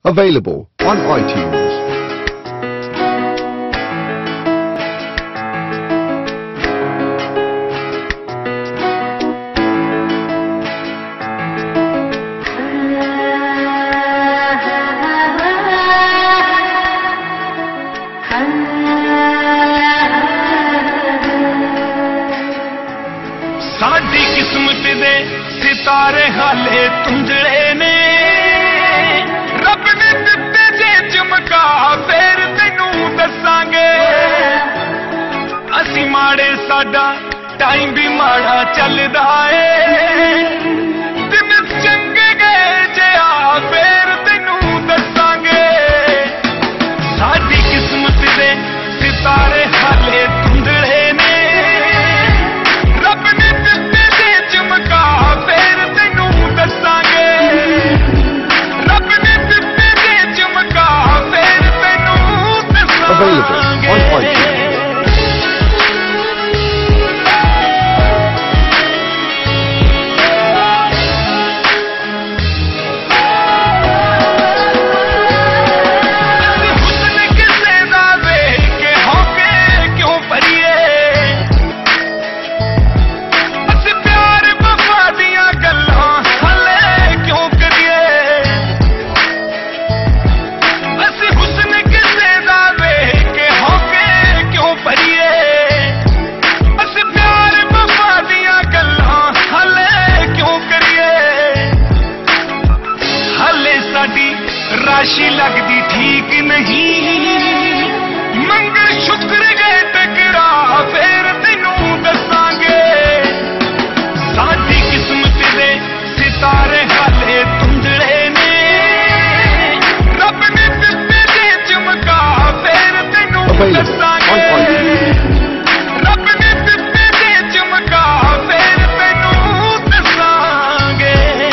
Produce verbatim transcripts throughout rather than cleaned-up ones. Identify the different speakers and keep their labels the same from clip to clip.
Speaker 1: Available on iTunes.
Speaker 2: साडी किस्मत दे सितारे हाले तुंजड़े ने रब ने दिते जे चमका फेर तैनू दसांगे असी माड़े साडा टाइम भी माड़ा चलदा ए दिन चंगे गए जे आ फेर तैनू दसांगे साडी किस्मत दे सितारे हाले तुंजड़े ने
Speaker 1: Available on iTunes. राशि लगती ठीक नहीं मंगल शुक्र गए टकरा फिर तेनू दसांगे साडी किस्मत दे सितारे हाले तुंजड़े ने रब ने दिते जे चमका फिर तेनू दसांगे रब ने दिते जे चमका फिर तेनू दसांगे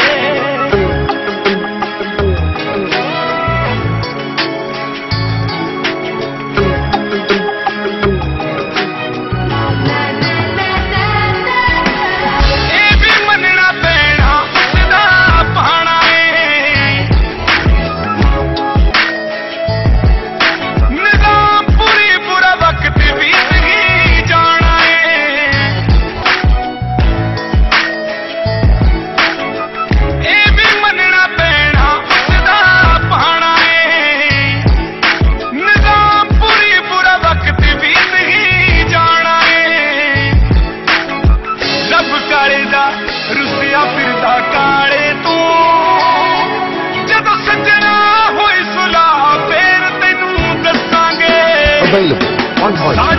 Speaker 1: रुसिया फिरदा काले तू जदों सजना होई सुला फेर तैनू दसांगे। Available on iTunes.